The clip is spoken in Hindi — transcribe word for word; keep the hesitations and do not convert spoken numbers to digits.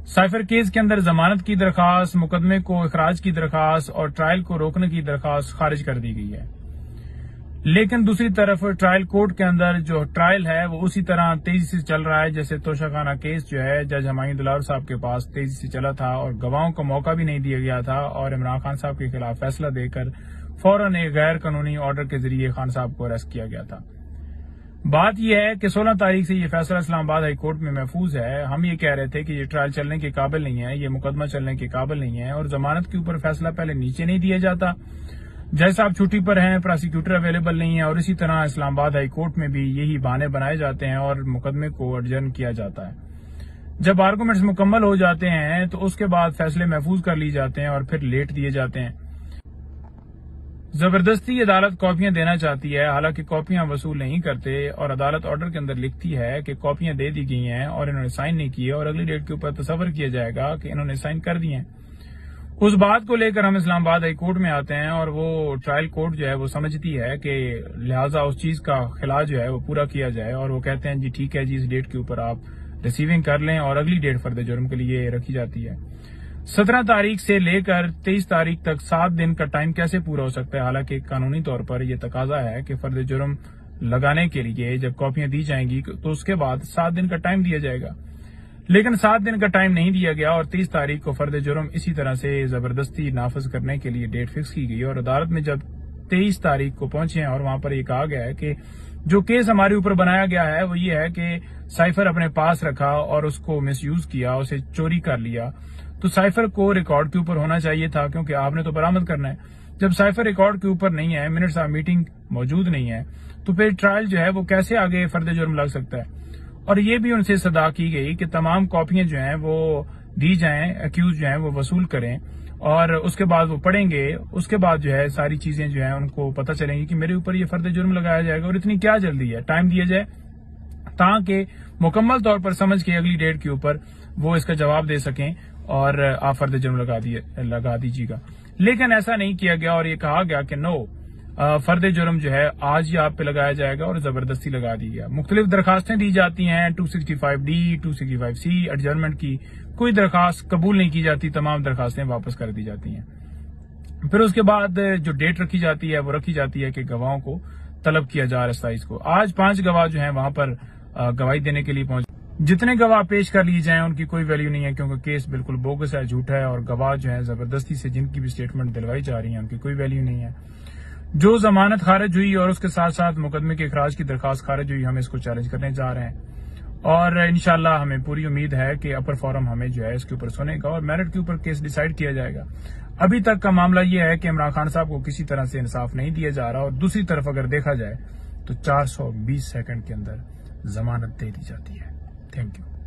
साइफर केस के अंदर जमानत की दरखास्त, मुकदमे को इखराज की दरखास्त और ट्रायल को रोकने की दरखास्त खारिज कर दी गई है। लेकिन दूसरी तरफ ट्रायल कोर्ट के अंदर जो ट्रायल है वो उसी तरह तेजी से चल रहा है जैसे तोशाखाना केस जो है जज हमायूं दुलार साहब के पास तेजी से चला था और गवाहों को मौका भी नहीं दिया गया था और इमरान खान साहब के खिलाफ फैसला देकर फौरन एक गैर कानूनी ऑर्डर के जरिए खान साहब को अरेस्ट किया गया था। बात यह है कि सोलह तारीख से ये फैसला इस्लामाबाद हाई कोर्ट में महफूज है। हम ये कह रहे थे कि ये ट्रायल चलने के काबिल नहीं है, ये मुकदमा चलने के काबिल नहीं है और जमानत के ऊपर फैसला पहले नीचे नहीं दिया जाता। जज साहब छुट्टी पर हैं, प्रोसिक्यूटर अवेलेबल नहीं है और इसी तरह इस्लामाबाद हाई कोर्ट में भी यही बहाने बनाए जाते हैं और मुकदमे को अडजर्न किया जाता है। जब आर्गूमेंट्स मुकम्मल हो जाते हैं तो उसके बाद फैसले महफूज कर लिए जाते हैं और फिर लेट दिए जाते हैं। जबरदस्ती अदालत कॉपियां देना चाहती है, हालांकि कॉपियां वसूल नहीं करते और अदालत ऑर्डर के अंदर लिखती है कि कॉपियां दे दी गई हैं और इन्होंने साइन नहीं किए और अगली डेट के ऊपर तस्वर किया जाएगा कि इन्होंने साइन कर दिए हैं। उस बात को लेकर हम इस्लामाबाद हाई कोर्ट में आते हैं और वो ट्रायल कोर्ट जो है वो समझती है कि लिहाजा उस चीज का खिला जो है वो पूरा किया जाए और वो कहते हैं जी ठीक है जी, इस डेट के ऊपर आप रिसीविंग कर लें और अगली डेट फर्द जुर्म के लिए रखी जाती है। सत्रह तारीख से लेकर तेईस तारीख तक सात दिन का टाइम कैसे पूरा हो सकता है, हालांकि कानूनी तौर पर यह तकाजा है कि फर्द जुर्म लगाने के लिए जब कॉपियां दी जाएंगी तो उसके बाद सात दिन का टाइम दिया जाएगा। लेकिन सात दिन का टाइम नहीं दिया गया और तीस तारीख को फर्द जुर्म इसी तरह से जबरदस्ती नाफिज करने के लिए डेट फिक्स की गई और अदालत में जब तेईस तारीख को पहुंचे हैं और वहां पर यह कहा गया है कि जो केस हमारे ऊपर बनाया गया है वो ये है कि साइफर अपने पास रखा और उसको मिसयूज किया, उसे चोरी कर लिया, तो साइफर को रिकॉर्ड के ऊपर होना चाहिए था क्योंकि आपने तो बरामद करना है। जब साइफर रिकॉर्ड के ऊपर नहीं है, मिनट्स ऑफ मीटिंग मौजूद नहीं है, तो फिर ट्रायल जो है वो कैसे आगे फर्द जुर्म लग सकता है। और ये भी उनसे सदा की गई कि तमाम कॉपियां जो हैं वो दी जाएं, अक्यूज जो हैं वो वसूल करें और उसके बाद वो पढ़ेंगे, उसके बाद जो है सारी चीजें जो है उनको पता चलेंगी कि मेरे ऊपर ये फर्द जुर्म लगाया जाएगा और इतनी क्या जल्दी है, टाइम दिया जाए ताकि मुकम्मल तौर पर समझ के अगली डेट के ऊपर वो इसका जवाब दे सकें और आप फर्द जुर्म लगा दिए लगा दीजिएगा। लेकिन ऐसा नहीं किया गया और ये कहा गया कि नो, फर्द जुर्म जो है आज ही आप पे लगाया जाएगा और जबरदस्ती लगा दी गया। मुख्तलिफ दरखास्तें दी जाती हैं, two sixty five D, two sixty five C, adjournment की कोई दरखास्त कबूल नहीं की जाती, तमाम दरखास्तें वापस कर दी जाती हैं। फिर उसके बाद जो डेट रखी जाती है वो रखी जाती है कि गवाहों को तलब किया जा रहा को। आज पांच गवाह जो है वहां पर गवाही देने के लिए पहुंचे। जितने गवाह पेश कर लिए जाएं उनकी कोई वैल्यू नहीं है क्योंकि केस बिल्कुल बोगस है, झूठा है और गवाह जो है जबरदस्ती से जिनकी भी स्टेटमेंट दिलवाई जा रही है उनकी कोई वैल्यू नहीं है। जो जमानत खारिज हुई और उसके साथ साथ मुकदमे के इखराज की दरखास्त खारिज हुई, हम इसको चैलेंज करने जा रहे हैं और इंशाल्लाह हमें पूरी उम्मीद है कि अपर फोरम हमें जो है इसके ऊपर सुनेगा और मेरिट के ऊपर केस डिसाइड किया जाएगा। अभी तक का मामला यह है कि इमरान खान साहब को किसी तरह से इंसाफ नहीं दिया जा रहा और दूसरी तरफ अगर देखा जाए तो चार सौ बीस सेकंड के अंदर जमानत दे दी जाती है। Thank you.